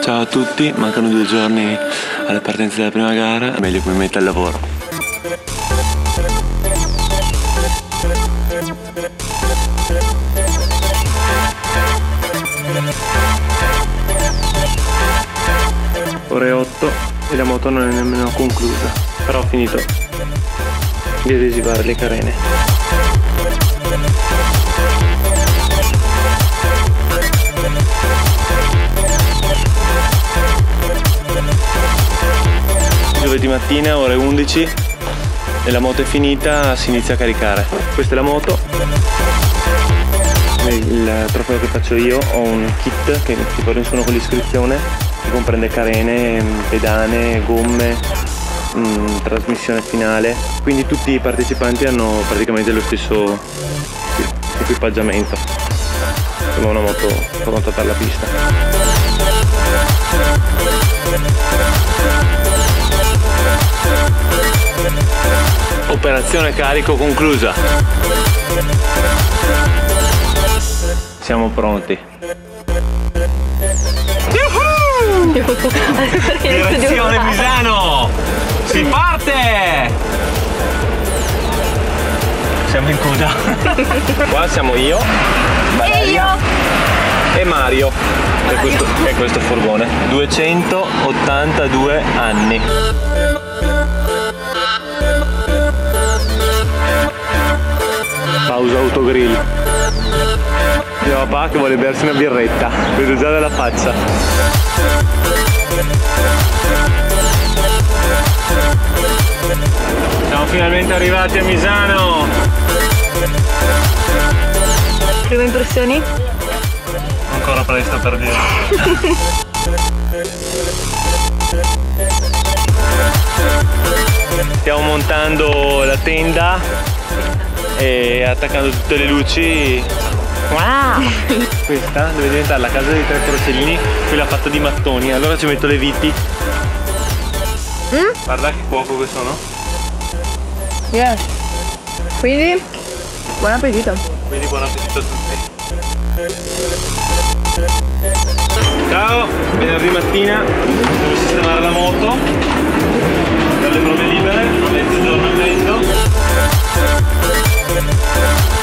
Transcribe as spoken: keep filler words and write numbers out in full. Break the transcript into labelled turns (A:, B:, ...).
A: Ciao a tutti, mancano due giorni alla partenza della prima gara, meglio che mi metta al lavoro.
B: Ore otto e la moto non è nemmeno conclusa, però ho finito di adesivare le carene. Giovedì mattina, ore undici, e la moto è finita, si inizia a caricare. Questa è la moto, il trofeo che faccio io. Ho un kit che ti forniscono con l'iscrizione, che comprende carene, pedane, gomme, mh, trasmissione finale, quindi tutti i partecipanti hanno praticamente lo stesso equipaggiamento. Sembra una moto pronta per la pista. Operazione carico conclusa. Siamo pronti. Direzione Misano! Si parte! Siamo in coda. Qua siamo io, Valeria, e io e Mario. E questo, è questo furgone. duecentottantadue anni. Pausa autogrill. Mio papà che vuole bersi una birretta, vedo già dalla faccia. Siamo finalmente arrivati a Misano.
C: Prime impressioni?
B: Ancora presto per dire. Stiamo montando la tenda e attaccando tutte le luci. Wow. Questa deve diventare la casa dei tre porcellini, quella fatta di mattoni. Allora ci metto le viti. Mm? Guarda che cuoco che sono.
C: Yes. Quindi buon appetito.
B: Quindi buon appetito a tutti. Ciao, venerdì mattina devo sistemare la moto per le prove libere, a mezzogiorno e mezzo.